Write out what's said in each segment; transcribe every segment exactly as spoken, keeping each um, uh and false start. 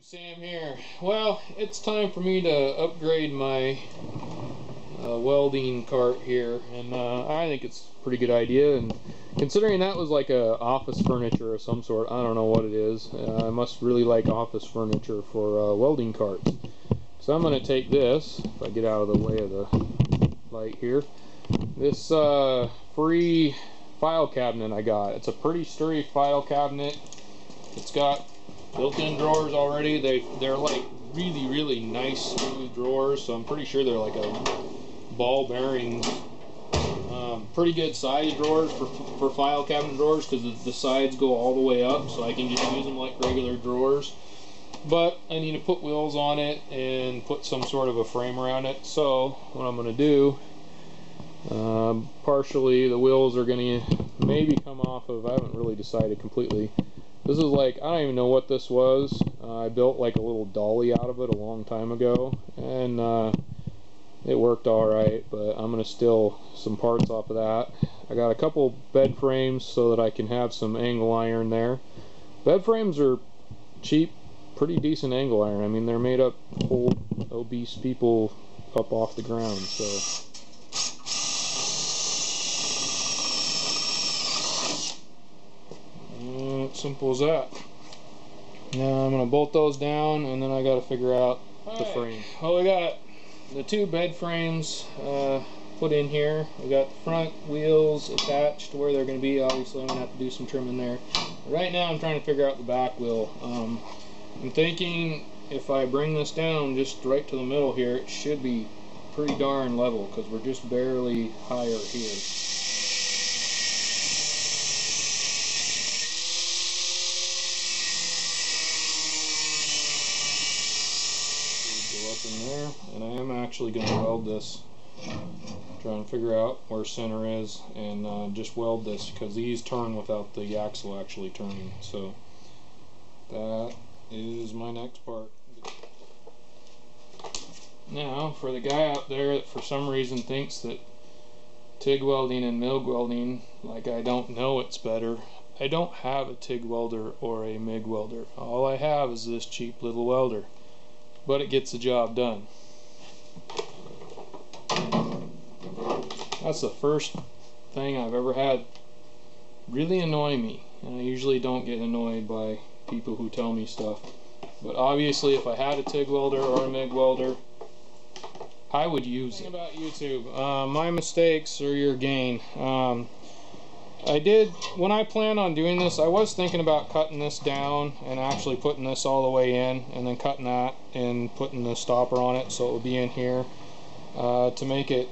Sam here. Well, it's time for me to upgrade my uh, welding cart here, and uh, I think it's a pretty good idea. And considering that was like a office furniture of some sort, I don't know what it is. Uh, I must really like office furniture for uh, welding carts. So I'm going to take this, if I get out of the way of the light here, this uh, free file cabinet I got. It's a pretty sturdy file cabinet. It's got built-in drawers already. They they're like really really nice smooth drawers, so I'm pretty sure they're like a ball bearing, um, pretty good size drawers for for file cabinet drawers, because the, the sides go all the way up, so I can just use them like regular drawers. But I need to put wheels on it and put some sort of a frame around it. So what I'm going to do, um, partially the wheels are going to maybe come off of, I haven't really decided completely. This is like, I don't even know what this was. Uh, I built like a little dolly out of it a long time ago, and uh, it worked alright, but I'm going to steal some parts off of that. I got a couple bed frames so that I can have some angle iron there. Bed frames are cheap, pretty decent angle iron. I mean, they're made up to hold obese people up off the ground, so. Simple as that. Now I'm going to bolt those down, and then I got to figure out All the right. frame. Well, we got the two bed frames uh, put in here. We got the front wheels attached to where they're going to be. Obviously I'm going to have to do some trimming there. Right now I'm trying to figure out the back wheel. Um, I'm thinking if I bring this down just right to the middle here, it should be pretty darn level, because we're just barely higher here. Up in there, and I am actually going to weld this, try and figure out where center is, and uh, just weld this, because these turn without the axle actually turning. So that is my next part. Now for the guy out there that for some reason thinks that TIG welding and MIG welding, like I don't know it's better. I don't have a TIG welder or a MIG welder. All I have is this cheap little welder, but it gets the job done. That's the first thing I've ever had really annoy me, and I usually don't get annoyed by people who tell me stuff, but obviously if I had a TIG welder or a MIG welder, I would use it. About YouTube, uh, my mistakes are your gain. Um, I did, when I planned on doing this, I was thinking about cutting this down and actually putting this all the way in, and then cutting that and putting the stopper on it so it would be in here uh, to make it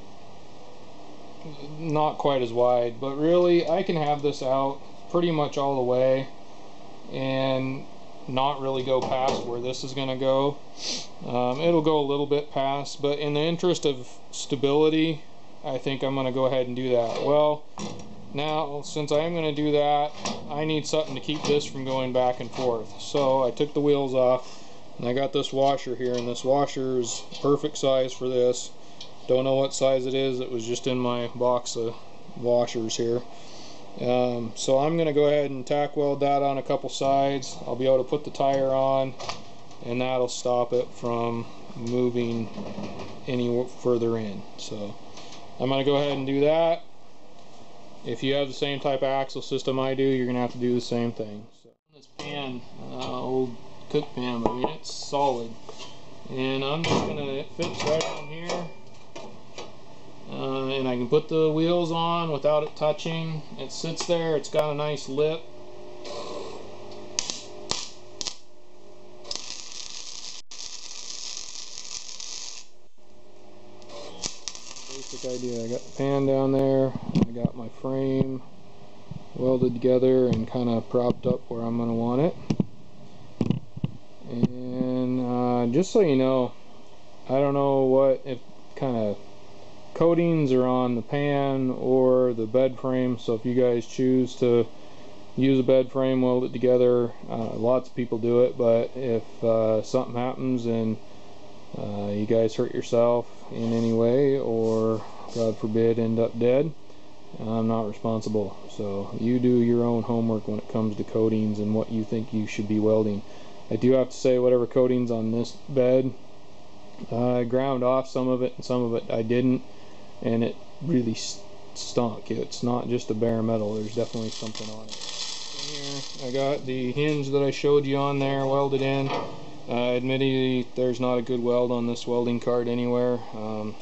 not quite as wide. But really, I can have this out pretty much all the way and not really go past where this is going to go. Um, it'll go a little bit past, but in the interest of stability, I think I'm going to go ahead and do that. Well, now, since I am going to do that, I need something to keep this from going back and forth. So I took the wheels off, and I got this washer here, and this washer is perfect size for this. Don't know what size it is. It was just in my box of washers here. Um, so I'm going to go ahead and tack weld that on a couple sides. I'll be able to put the tire on, and that'll stop it from moving any further in. So I'm going to go ahead and do that. If you have the same type of axle system I do, you're going to have to do the same thing. So, this pan, uh, old cook pan, I mean, it's solid. And I'm just going to, it fits right on here. Uh, and I can put the wheels on without it touching. It sits there, it's got a nice lip. Basic idea, I got the pan down there, I got my frame welded together and kind of propped up where I'm going to want it. And uh, just so you know, I don't know what if kind of coatings are on the pan or the bed frame, so if you guys choose to use a bed frame, weld it together, uh, lots of people do it, but if uh, something happens and Uh, you guys hurt yourself in any way, or God forbid end up dead, I'm not responsible. So you do your own homework when it comes to coatings and what you think you should be welding. I do have to say, whatever coating's on this bed, uh, I ground off some of it and some of it I didn't, and it really st stunk. It's not just a bare metal, there's definitely something on it. Here I got the hinge that I showed you on there welded in. Uh, admittedly, there's not a good weld on this welding cart anywhere. Um,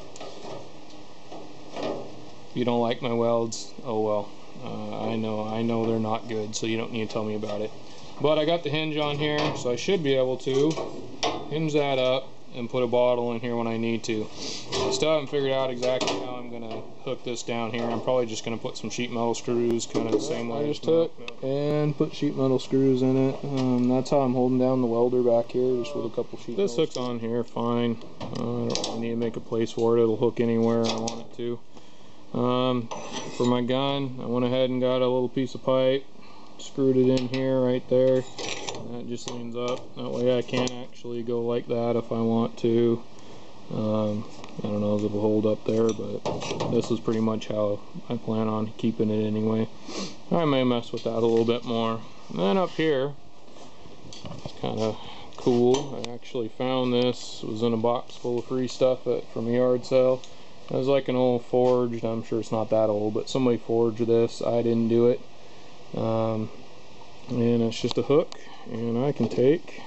if you don't like my welds, oh well. Uh, I know, I know they're not good, so you don't need to tell me about it. But I got the hinge on here, so I should be able to hinge that up and put a bottle in here when I need to. I still haven't figured out exactly how I'm going to hook this down here. I'm probably just going to put some sheet metal screws, kind of the same way I just took, and put sheet metal screws in it. Um, that's how I'm holding down the welder back here, just with a couple sheet metal. This hook's on here, fine. Uh, I don't really need to make a place for it. It'll hook anywhere I want it to. Um, for my gun, I went ahead and got a little piece of pipe, screwed it in here right there. That just leans up. That way I can actually go like that if I want to. Um, I don't know if it'll hold up there, but this is pretty much how I plan on keeping it anyway. I may mess with that a little bit more. And then up here, it's kind of cool. I actually found this. It was in a box full of free stuff at, from a yard sale. It was like an old forged, I'm sure it's not that old, but somebody forged this. I didn't do it. Um, and it's just a hook, and I can take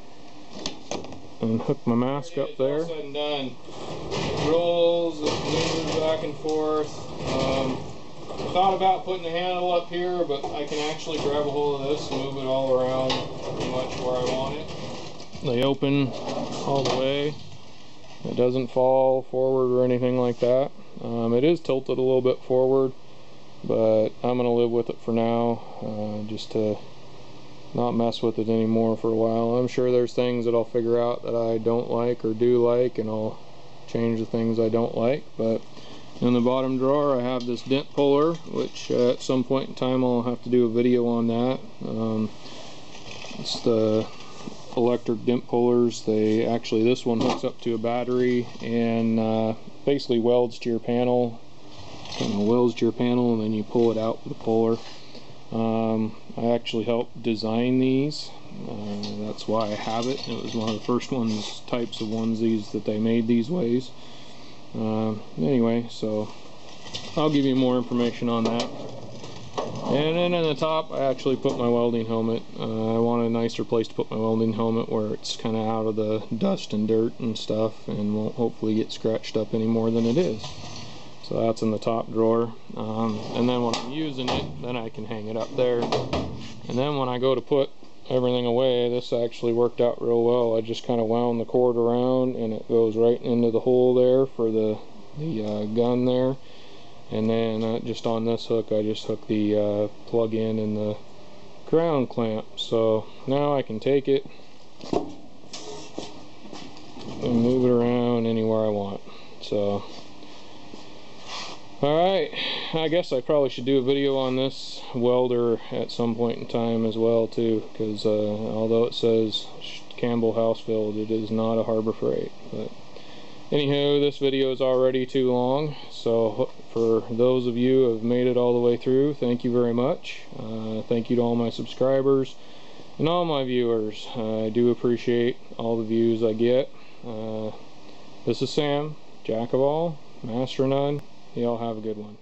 and hook my mask up there. All said and done. It rolls, it moves back and forth. Um, I thought about putting the handle up here, but I can actually grab a hold of this and move it all around pretty much where I want it. They open all the way. It doesn't fall forward or anything like that. Um, it is tilted a little bit forward, but I'm going to live with it for now, uh, just to not mess with it anymore for a while. I'm sure there's things that I'll figure out that I don't like or do like, and I'll change the things I don't like. But in the bottom drawer I have this dent puller, which uh, at some point in time I'll have to do a video on that. Um, it's the electric dent pullers. They actually, this one hooks up to a battery and uh, basically welds to your panel. Kind of welds to your panel, and then you pull it out with a puller. Um, I actually helped design these. Uh, that's why I have it. It was one of the first ones, types of onesies that they made these ways. Uh, anyway, so I'll give you more information on that. And then in the top, I actually put my welding helmet. Uh, I want a nicer place to put my welding helmet where it's kind of out of the dust and dirt and stuff, and won't hopefully get scratched up any more than it is. So that's in the top drawer. Um, and then when I'm using it, then I can hang it up there. And then when I go to put everything away, this actually worked out real well. I just kind of wound the cord around, and it goes right into the hole there for the, the uh, gun there. And then uh, just on this hook, I just hook the uh, plug in and the ground clamp. So now I can take it and move it around anywhere I want. So, alright, I guess I probably should do a video on this welder at some point in time as well too, because uh, although it says Campbell House Build, it is not a Harbor Freight. But anywho, this video is already too long, so for those of you who have made it all the way through, thank you very much. Uh, thank you to all my subscribers and all my viewers. Uh, I do appreciate all the views I get. Uh, this is Sam, Jack of all, Master of none. Y'all have a good one.